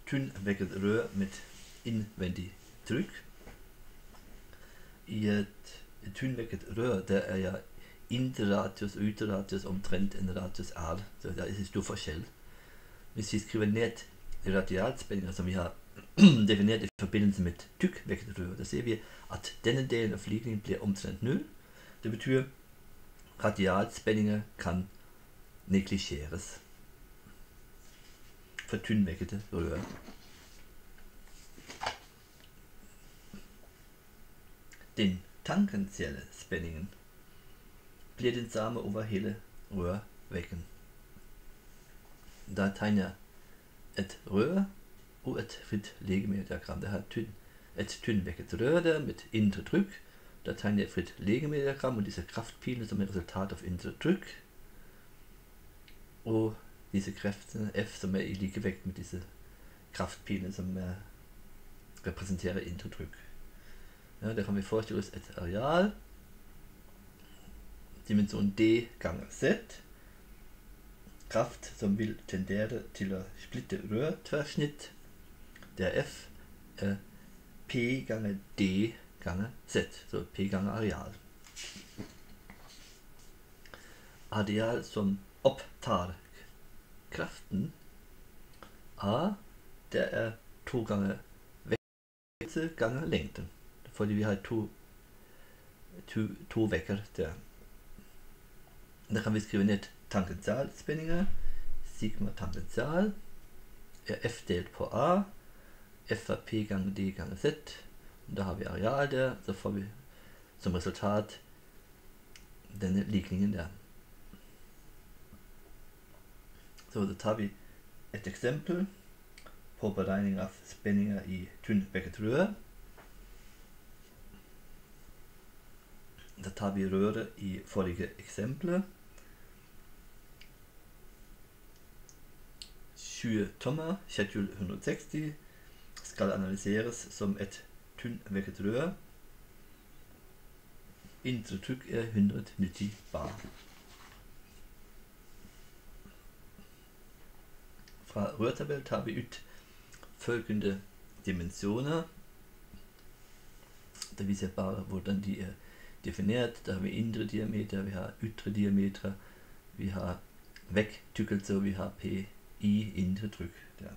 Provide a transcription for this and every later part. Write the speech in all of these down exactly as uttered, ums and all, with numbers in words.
tynnvegget rør med innvendig trykk. I et tynnvegget rør der er ja indre radius og ytre radius omtrent en radius r, så det er ikke stor forskjell. Hvis vi skriver ned radialspenninger som vi har definert i forbindelse med tykkvegget rør, da ser vi at denne delen av likningen blir omtrent null. Det betyr radialspenninger kan neglisjeres for tynnveggede rør. Den tangentielle spenningen blir den samme over hele rørveggen. Da tegner jeg et rør og et fritt legemediagram. Det har tynn, et tynnvegget rør der med indre trykk. Da tegner jeg et fritt legemediagram og disse kraftpilene som er resultat av indre trykk. Og disse kreftene F som er i likevekt med disse kraftpilene som er, representerer indre trykk. Ja, der kan vi forestille oss et areal, dimensjon D ganger Z, kraft som vil tendere til å splitte rørtverrsnitt, der F er P ganger D ganger Z, så P ganger areal. Areal som opptar kraften A, det er to ganger vekst ganger lengden, fordi vi har to, to, to vegger der. Da kan vi skrive ned tangentialspenninger. Sigma tangential er F delt på A. F er P ganger D ganger Z. Da har vi areal der, så får vi som resultat denne likningen der. Så da tar vi et eksempel på beregning av spenninger i tynnvegget rør. Da tar vi røret i forrige eksempel. tjue tommer, schedule one hundred sixty, skal analyseres som et tynnvegget rør. Indre trykk er one hundred nitti bar. Fra rørtabell tar vi ut følgende dimensjoner. Det viser bare hvordan de er definert. Da har vi indre diameter, vi har ytre diameter, vi har vekttykkelse og vi har P i indre trykk der.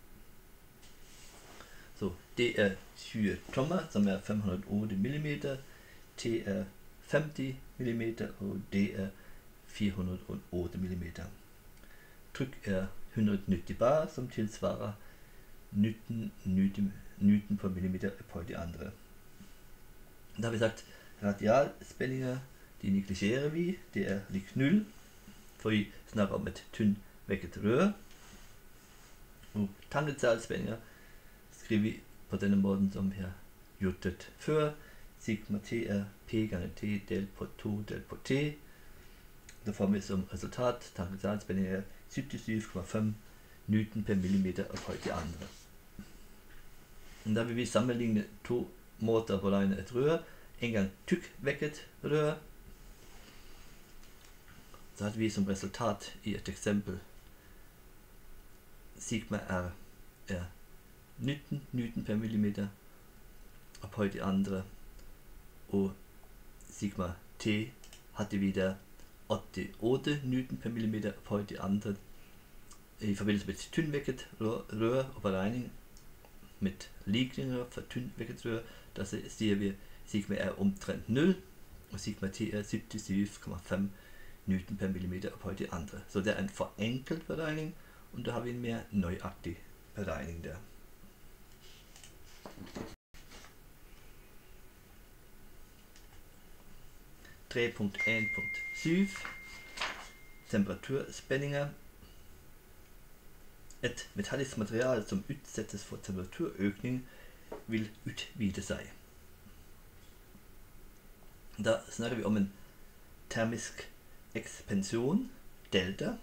Så det er tjue tommer, som er fem hundre og åtte millimeter, T er femti millimeter og D er fire hundre og åtte millimeter. Trykk er one hundred nitti bar, som tilsvarer nitten newton per millimeter på de andre. Da har vi sagt radialspenninger, de neglisjerer vi, det er lik null, for vi snakker om et tynnvegget rør. Og tangentialspenninger skriver vi på denne måten som vi har gjort det før. Sigma T er P ganger T delt på to delt på T. Da får vi som resultat tangentialspenninger er syttisju komma fem newton per millimeter på de andre. Da vil vi sammenligne to måter å beregne et rør. En gang tykkvegget rør. Så hadde vi som resultat i et eksempel sigma R er nitten newton per millimeter på de andre, og sigma T hadde vi der åttiåtte newton per millimeter på de andre i forbindelse med tynnvegget rør og beregning med likninger for tynnvegget rør. Da sier vi sigma er omtrent null, og sigma T er syttisju komma fem newton per millimeter på de andre. Så det er en forenklet beregning, og da har vi en mer nøyaktig beregning der. tre punkt en punkt syv Temperaturspenninger. Et metallisk materiale som utsettes for temperaturøkning vil utvide seg. Da snakker vi om en termisk ekspansjon, delta,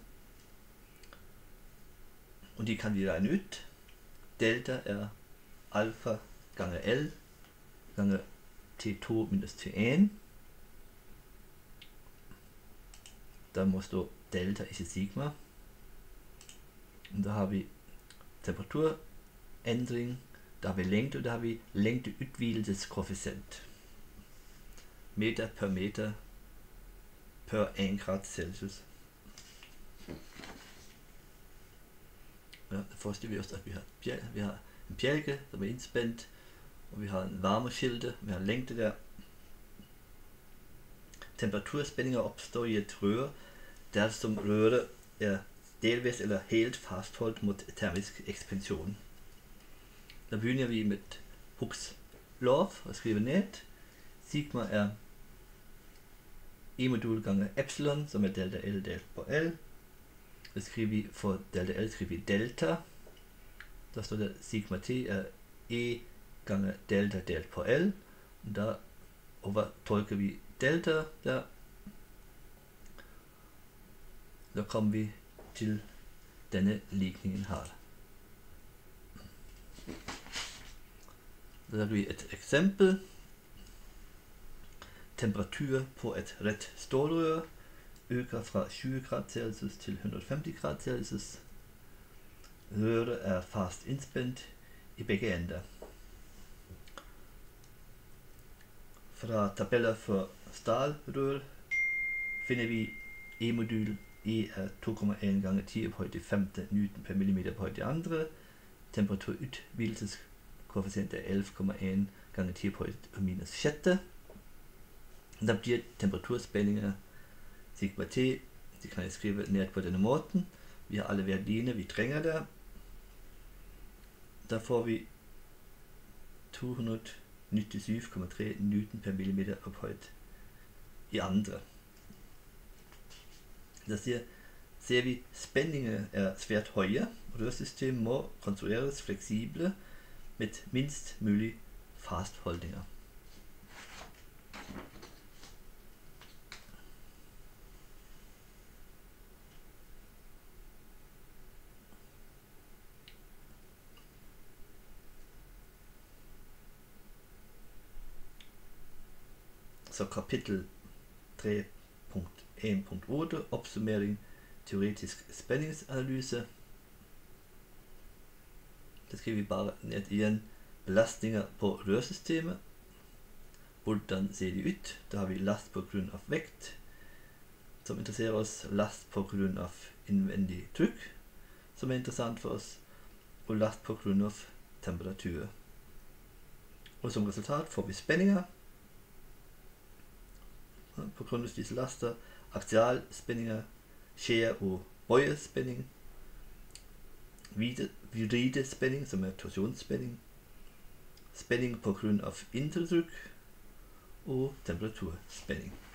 og de kan vi regne ut. Delta er alfa ganger L ganger T to minus T en. Da må stå delta, ikke sigma. Da har vi temperatur ændring, der har vi længde, og der har vi længdeudvidelseskoeffisient. Meter per meter per en grad Celsius. Ja, det forestiller vi os, at vi har, bjæl, vi har en bjælke, som er indspændt, og vi har en varmeskilte, vi har længde der. Temperaturspændinger opstår i et rør, dersom røret er delvis eller helt fastholdt mod termisk ekspansjon. Da begynner vi med Hooke's lov og skriver ned. Sigma er E modul ganger epsilon, som er delta L delt på L. Det skriver vi for delta L skriver vi delta. Da står det sigma T er E ganger delta delt på L. Da overtolker vi delta der. Da kommer vi til denne ligningen her. Så har vi et eksempel. Temperatur på et rett stålrør øker fra tyve grad Celsius til hundre og femti grad Celsius. Røret er fast innspent i begge ender. Fra tabeller for stålrør finner vi E-modul E er to komma en ganger ti opphøyd til femte newton per millimeter opphøyd til andre. Temperaturutvidelseskoeffisient er elleve komma en ganger ti opphøyd til minus sjette. Da blir temperaturspændinger sigma T, det kan jeg skrive ned på denne måten. Vi har alle verdiene vi trenger der. Da får vi to hundre nittisju komma tre newton per millimeter opphøyd i andre. Da ser, ser vi spændinger er svært høye. Rørsystemet må konstrueres fleksible med minst mulig fastholdninger. Så kapittel tre punkt en punkt åtte, oppsummering teoretisk spenningsanalyse. Da skriver vi bare ned igjen belastninger på rørsystemet. Hvordan ser de ut? Da har vi last på grunn av vekt, som interesserer oss, last på grunn av innvendig trykk, som er interessant for oss, og last på grunn av temperatur. Og som resultat får vi spenninger. På grunn av disse laster, aksialspenninger, skjær- og bøyespenning, vridespenning, som er torsjonsspenning, spenning på grunn av indre trykk og temperaturspenning.